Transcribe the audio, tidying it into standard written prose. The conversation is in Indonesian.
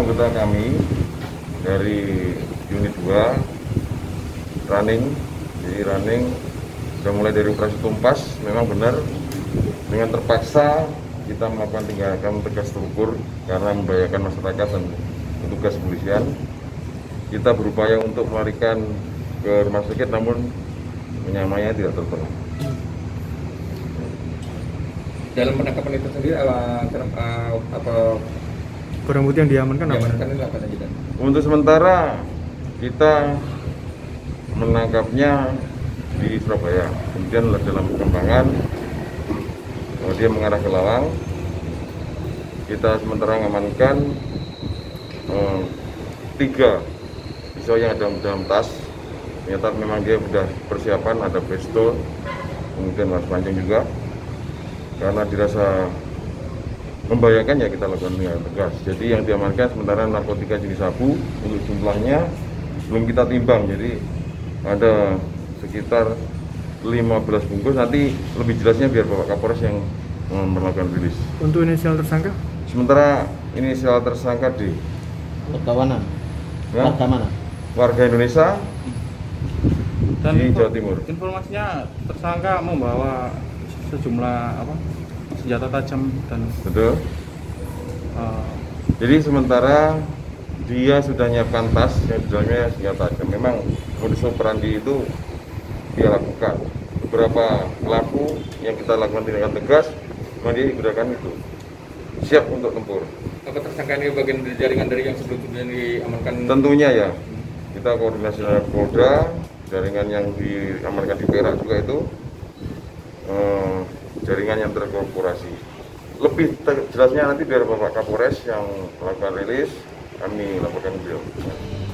anggota kami dari unit 2 running, jadi running sudah mulai dari operasi tumpas. Memang benar dengan terpaksa kita melakukan tindakan tegas terukur karena membahayakan masyarakat dan petugas kepolisian. Kita berupaya untuk melarikan ke rumah sakit, namun menyamanya tidak tertolong. Dalam penangkapan itu sendiri apa barang bukti yang diamankan apa? itu apa saja kan? Untuk sementara kita menangkapnya di Surabaya, kemudian dalam perkembangan dia mengarah ke Lawang. Kita sementara mengamankan 3 pisau yang ada dalam tas. Ternyata memang dia sudah persiapan, ada pistol, kemudian laras panjang juga. Karena dirasa membahayakan ya kita lakukan tindakan tegas. Jadi yang diamankan sementara narkotika jenis sabu, untuk jumlahnya belum kita timbang. Jadi ada sekitar 15 bungkus. Nanti lebih jelasnya biar Bapak Kapolres yang melakukan rilis. Untuk inisial tersangka? Sementara inisial tersangka D. Warga mana? Ya? Warga mana? Warga Indonesia Dan di Jawa Timur. Informasinya tersangka membawa sejumlah senjata tajam dan Betul. Jadi sementara dia sudah menyiapkan tas yang di dalamnya senjata tajam. Memang modus operandi itu dia lakukan. Beberapa pelaku yang kita lakukan tindakan tegas, memang dia digunakan itu. Siap untuk tempur. Apa tersangka ini bagian dari jaringan dari yang sebelumnya diamankan? Tentunya ya, kita koordinasi dengan Polda, jaringan yang diamankan di Perak juga itu jaringan yang terkorporasi. Lebih jelasnya nanti biar Bapak Kapolres yang melakukan rilis, kami laporkan beliau.